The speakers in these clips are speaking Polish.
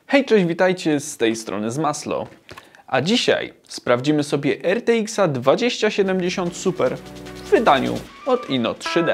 Hej, cześć, witajcie z tej strony z Maslow. A dzisiaj sprawdzimy sobie RTX 2070 Super w wydaniu od Inno 3D.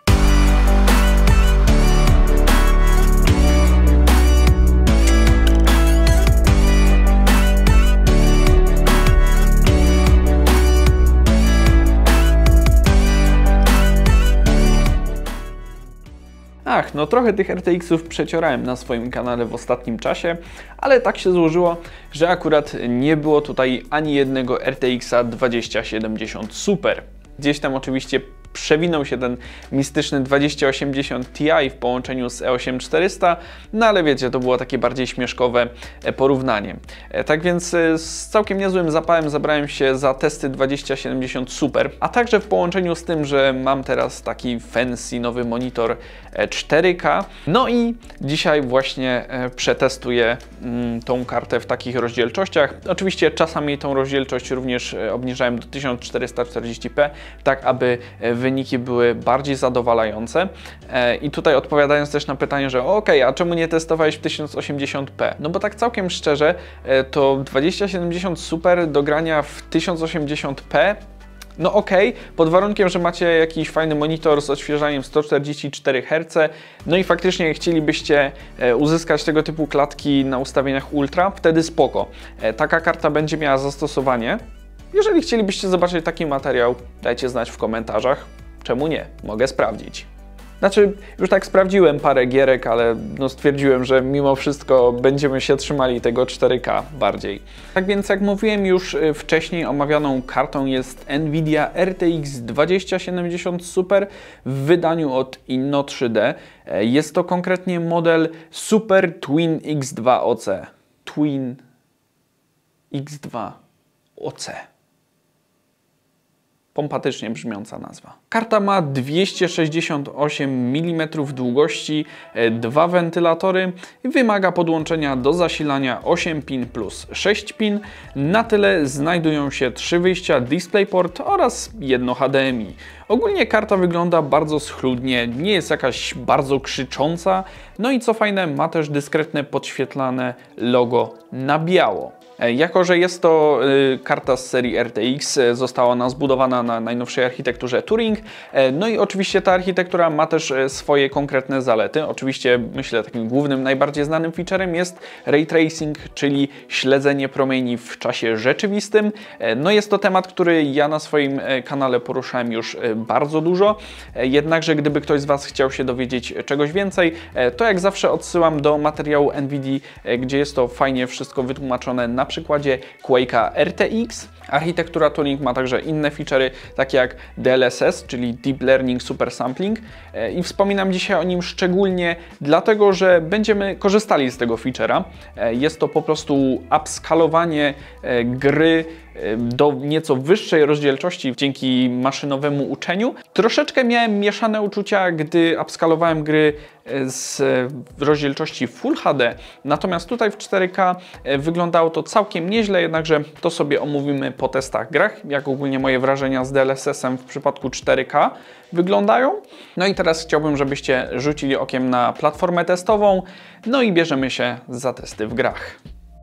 No trochę tych RTX-ów przeciorałem na swoim kanale w ostatnim czasie, ale tak się złożyło, że akurat nie było tutaj ani jednego RTX 2070 Super. Gdzieś tam oczywiście przewinął się ten mistyczny 2080 Ti w połączeniu z E8400, no ale wiecie, to było takie bardziej śmieszkowe porównanie. Tak więc z całkiem niezłym zapałem zabrałem się za testy 2070 Super, a także w połączeniu z tym, że mam teraz taki fancy nowy monitor 4K. No i dzisiaj właśnie przetestuję tą kartę w takich rozdzielczościach. Oczywiście czasami tą rozdzielczość również obniżałem do 1440p, tak aby wyniki były bardziej zadowalające. I tutaj odpowiadając też na pytanie, że a czemu nie testowałeś w 1080p? No bo tak całkiem szczerze, to 2070 Super do grania w 1080p no pod warunkiem, że macie jakiś fajny monitor z odświeżaniem 144 Hz, no i faktycznie chcielibyście uzyskać tego typu klatki na ustawieniach ultra, wtedy spoko. Taka karta będzie miała zastosowanie. Jeżeli chcielibyście zobaczyć taki materiał, dajcie znać w komentarzach. Czemu nie? Mogę sprawdzić. Znaczy, już tak sprawdziłem parę gierek, ale no stwierdziłem, że mimo wszystko będziemy się trzymali tego 4K bardziej. Tak więc jak mówiłem już wcześniej, omawianą kartą jest Nvidia RTX 2070 Super w wydaniu od Inno 3D. Jest to konkretnie model Super Twin X2 OC. Twin X2 OC. Pompatycznie brzmiąca nazwa. Karta ma 268 mm długości, 2 wentylatory i wymaga podłączenia do zasilania 8 pin plus 6 pin. Na tyle znajdują się 3 wyjścia DisplayPort oraz jedno HDMI. Ogólnie karta wygląda bardzo schludnie, nie jest jakaś bardzo krzycząca, no i co fajne, ma też dyskretne podświetlane logo na biało. Jako że jest to karta z serii RTX, została ona zbudowana na najnowszej architekturze Turing, no i oczywiście ta architektura ma też swoje konkretne zalety. Oczywiście myślę takim głównym, najbardziej znanym featurem jest Ray Tracing, czyli śledzenie promieni w czasie rzeczywistym. No jest to temat, który ja na swoim kanale poruszałem już bardzo dużo, jednakże gdyby ktoś z Was chciał się dowiedzieć czegoś więcej, to jak zawsze odsyłam do materiału NVIDII, gdzie jest to fajnie wszystko wytłumaczone na przykładzie Quake'a RTX. Architektura Turing ma także inne feature'y, takie jak DLSS, czyli Deep Learning Super Sampling, i wspominam dzisiaj o nim szczególnie dlatego, że będziemy korzystali z tego feature'a. Jest to po prostu upskalowanie gry do nieco wyższej rozdzielczości dzięki maszynowemu uczeniu. Troszeczkę miałem mieszane uczucia, gdy upskalowałem gry z rozdzielczości Full HD, natomiast tutaj w 4K wyglądało to całkiem nieźle, jednakże to sobie omówimy po testach grach, jak ogólnie moje wrażenia z DLSS-em w przypadku 4K wyglądają. No i teraz chciałbym, żebyście rzucili okiem na platformę testową, no i bierzemy się za testy w grach.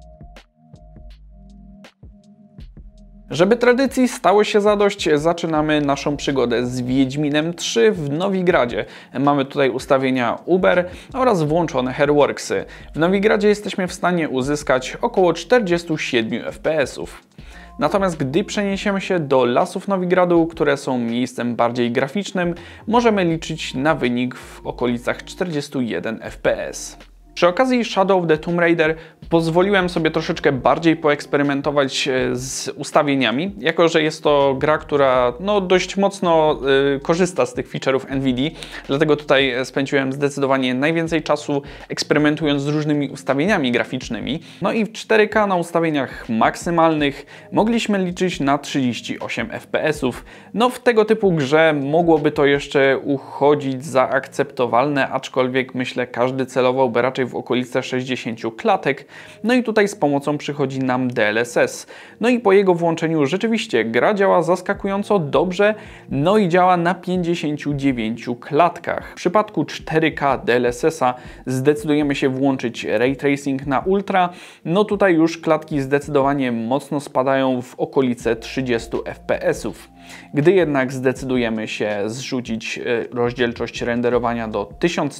Żeby tradycji stało się zadość, zaczynamy naszą przygodę z Wiedźminem 3 w Nowigradzie. Mamy tutaj ustawienia Uber oraz włączone Hairworksy. W Nowigradzie jesteśmy w stanie uzyskać około 47 FPS-ów. Natomiast gdy przeniesiemy się do lasów Nowigradu, które są miejscem bardziej graficznym, możemy liczyć na wynik w okolicach 41 FPS. Przy okazji Shadow of the Tomb Raider pozwoliłem sobie troszeczkę bardziej poeksperymentować z ustawieniami, jako że jest to gra, która dość mocno korzysta z tych feature'ów NVIDII, dlatego tutaj spędziłem zdecydowanie najwięcej czasu eksperymentując z różnymi ustawieniami graficznymi. No i w 4K na ustawieniach maksymalnych mogliśmy liczyć na 38 FPS-ów. No w tego typu grze mogłoby to jeszcze uchodzić za akceptowalne, aczkolwiek myślę każdy celowałby raczej w okolice 60 klatek. No i tutaj z pomocą przychodzi nam DLSS. No i po jego włączeniu rzeczywiście gra działa zaskakująco dobrze, no i działa na 59 klatkach. W przypadku 4K DLSS-a zdecydujemy się włączyć Ray Tracing na Ultra. No tutaj już klatki zdecydowanie mocno spadają w okolice 30 fps. Gdy jednak zdecydujemy się zrzucić rozdzielczość renderowania do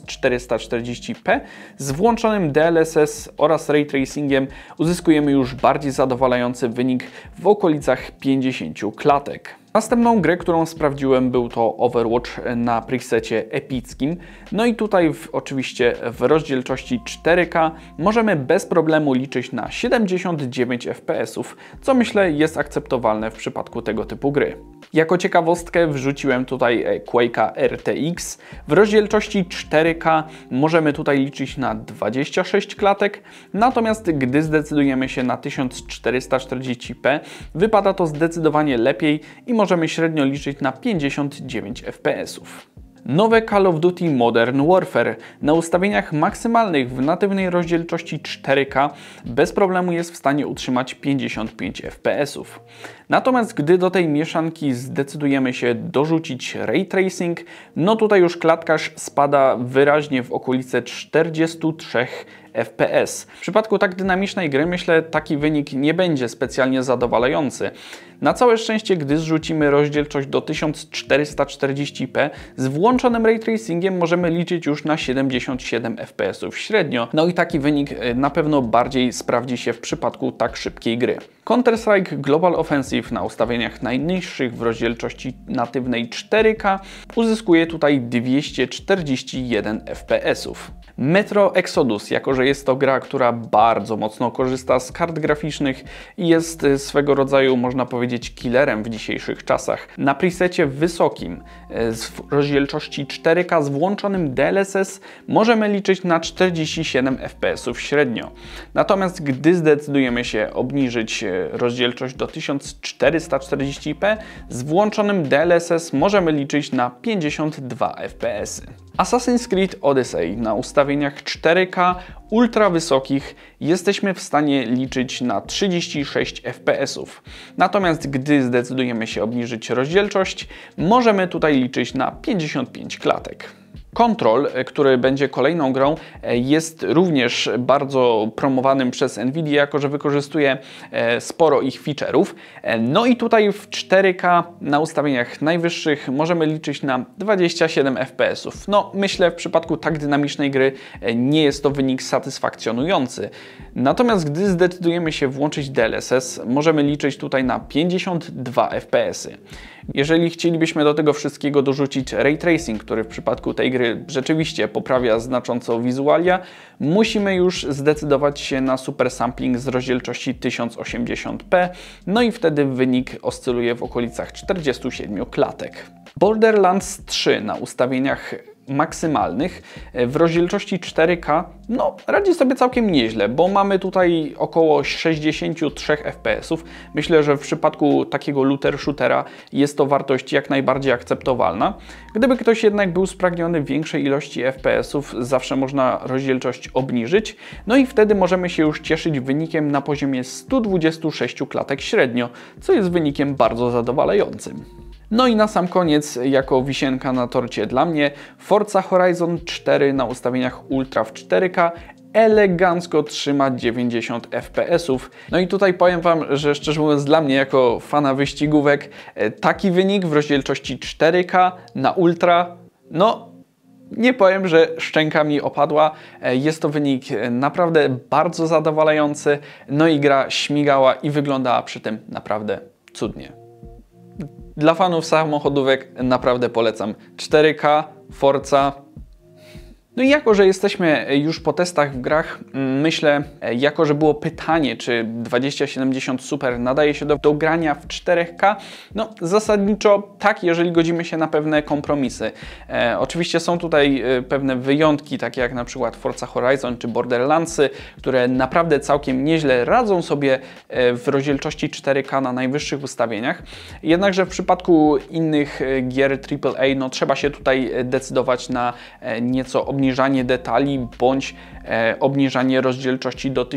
1440p z włączonym DLSS oraz Ray Tracingiem uzyskujemy już bardziej zadowalający wynik w okolicach 50 klatek. Następną grę, którą sprawdziłem, był to Overwatch na presecie epickim. No i tutaj oczywiście w rozdzielczości 4K możemy bez problemu liczyć na 79 fps, co myślę jest akceptowalne w przypadku tego typu gry. Jako ciekawostkę wrzuciłem tutaj Quake'a RTX. W rozdzielczości 4K możemy tutaj liczyć na 26 klatek, natomiast gdy zdecydujemy się na 1440p, wypada to zdecydowanie lepiej i możemy średnio liczyć na 59 fps. Nowe Call of Duty Modern Warfare na ustawieniach maksymalnych w natywnej rozdzielczości 4K bez problemu jest w stanie utrzymać 55 fps. Natomiast gdy do tej mieszanki zdecydujemy się dorzucić Ray Tracing, no tutaj już klatkarz spada wyraźnie w okolice 43 fps. W przypadku tak dynamicznej gry myślę taki wynik nie będzie specjalnie zadowalający. Na całe szczęście, gdy zrzucimy rozdzielczość do 1440p z włączonym Ray Tracingiem możemy liczyć już na 77 fps średnio. No i taki wynik na pewno bardziej sprawdzi się w przypadku tak szybkiej gry. Counter-Strike Global Offensive na ustawieniach najniższych w rozdzielczości natywnej 4K uzyskuje tutaj 241 fps. Metro Exodus, jako że jest to gra, która bardzo mocno korzysta z kart graficznych i jest swego rodzaju, można powiedzieć, killerem w dzisiejszych czasach. Na presecie wysokim z rozdzielczości 4K z włączonym DLSS możemy liczyć na 47 fps średnio. Natomiast gdy zdecydujemy się obniżyć rozdzielczość do 1440p z włączonym DLSS możemy liczyć na 52 fps. Assassin's Creed Odyssey na ustawieniach 4K ultra wysokich jesteśmy w stanie liczyć na 36 fps. Natomiast gdy zdecydujemy się obniżyć rozdzielczość, możemy tutaj liczyć na 55 klatek. Control, który będzie kolejną grą, jest również bardzo promowanym przez Nvidia, jako że wykorzystuje sporo ich feature'ów. No i tutaj w 4K na ustawieniach najwyższych możemy liczyć na 27 fps. No myślę, w przypadku tak dynamicznej gry nie jest to wynik satysfakcjonujący. Natomiast gdy zdecydujemy się włączyć DLSS, możemy liczyć tutaj na 52 fps. Jeżeli chcielibyśmy do tego wszystkiego dorzucić Ray Tracing, który w przypadku tej gry rzeczywiście poprawia znacząco wizualia, musimy już zdecydować się na super sampling z rozdzielczości 1080p, no i wtedy wynik oscyluje w okolicach 47 klatek. Borderlands 3 na ustawieniach maksymalnych w rozdzielczości 4K no radzi sobie całkiem nieźle, bo mamy tutaj około 63 fps. Myślę, że w przypadku takiego looter-shootera jest to wartość jak najbardziej akceptowalna. Gdyby ktoś jednak był spragniony większej ilości fps-ów, zawsze można rozdzielczość obniżyć, no i wtedy możemy się już cieszyć wynikiem na poziomie 126 klatek średnio, co jest wynikiem bardzo zadowalającym. No i na sam koniec, jako wisienka na torcie dla mnie, Forza Horizon 4 na ustawieniach Ultra w 4K elegancko trzyma 90 fps. No i tutaj powiem Wam, że szczerze mówiąc dla mnie jako fana wyścigówek taki wynik w rozdzielczości 4K na Ultra, no nie powiem, że szczęka mi opadła. Jest to wynik naprawdę bardzo zadowalający, no i gra śmigała i wyglądała przy tym naprawdę cudnie. Dla fanów samochodówek naprawdę polecam 4K, Forza. No i jako że jesteśmy już po testach w grach, myślę, jako że było pytanie, czy 2070 Super nadaje się do grania w 4K, no zasadniczo tak, jeżeli godzimy się na pewne kompromisy. Oczywiście są tutaj pewne wyjątki, takie jak na przykład Forza Horizon czy Borderlandsy, które naprawdę całkiem nieźle radzą sobie w rozdzielczości 4K na najwyższych ustawieniach. Jednakże w przypadku innych gier AAA, no trzeba się tutaj decydować na nieco obniżone obniżanie detali bądź obniżanie rozdzielczości do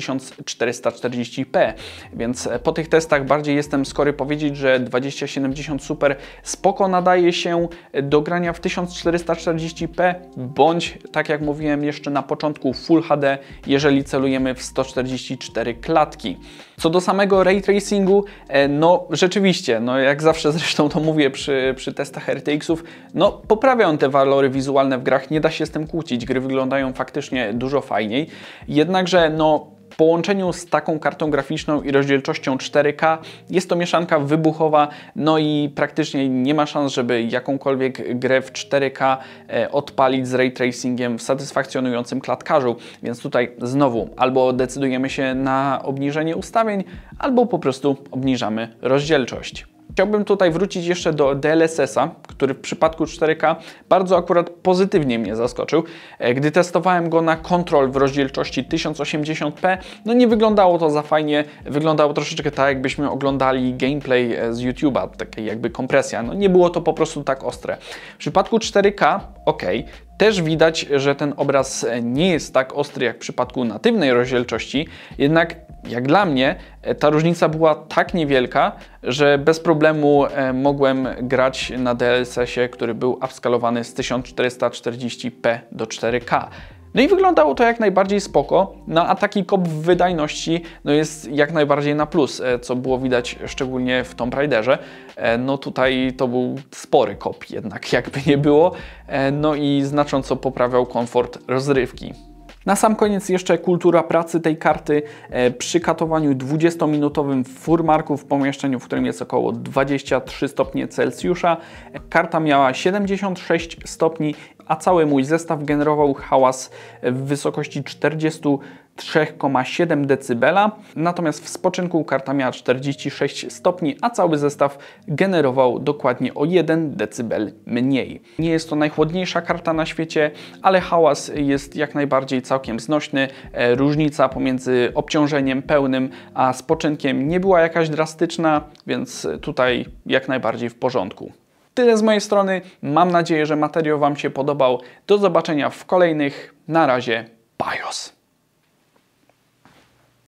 1440p, więc po tych testach bardziej jestem skory powiedzieć, że 2070 Super spoko nadaje się do grania w 1440p, bądź tak jak mówiłem jeszcze na początku Full HD, jeżeli celujemy w 144 klatki. Co do samego ray tracingu, no rzeczywiście, no jak zawsze zresztą to mówię przy testach RTX-ów, no poprawiają te walory wizualne w grach, nie da się z tym kłócić, gry wyglądają faktycznie dużo fajniej, jednakże no w połączeniu z taką kartą graficzną i rozdzielczością 4K jest to mieszanka wybuchowa, no i praktycznie nie ma szans, żeby jakąkolwiek grę w 4K odpalić z ray tracingiem w satysfakcjonującym klatkarzu, więc tutaj znowu albo decydujemy się na obniżenie ustawień, albo po prostu obniżamy rozdzielczość. Chciałbym tutaj wrócić jeszcze do DLSS-a, który w przypadku 4K bardzo akurat pozytywnie mnie zaskoczył. Gdy testowałem go na Control w rozdzielczości 1080p, no nie wyglądało to za fajnie, wyglądało troszeczkę tak, jakbyśmy oglądali gameplay z YouTube'a, takiej jakby kompresja. No nie było to po prostu tak ostre. W przypadku 4K, ok, też widać, że ten obraz nie jest tak ostry jak w przypadku natywnej rozdzielczości, jednak jak dla mnie ta różnica była tak niewielka, że bez problemu mogłem grać na DLSS-ie, który był upskalowany z 1440p do 4K. No i wyglądało to jak najbardziej spoko, no a taki kop w wydajności no jest jak najbardziej na plus, co było widać szczególnie w Tomb Raiderze. No tutaj to był spory kop jednak, jakby nie było, no i znacząco poprawiał komfort rozrywki. Na sam koniec jeszcze kultura pracy tej karty. Przy katowaniu 20-minutowym w furmarku w pomieszczeniu, w którym jest około 23 stopnie Celsjusza, karta miała 76 stopni, a cały mój zestaw generował hałas w wysokości 43,7 dB. Natomiast w spoczynku karta miała 46 stopni, a cały zestaw generował dokładnie o 1 dB mniej. Nie jest to najchłodniejsza karta na świecie, ale hałas jest jak najbardziej całkiem znośny. Różnica pomiędzy obciążeniem pełnym a spoczynkiem nie była jakaś drastyczna, więc tutaj jak najbardziej w porządku. Tyle z mojej strony. Mam nadzieję, że materiał Wam się podobał. Do zobaczenia w kolejnych. Na razie. BIOS.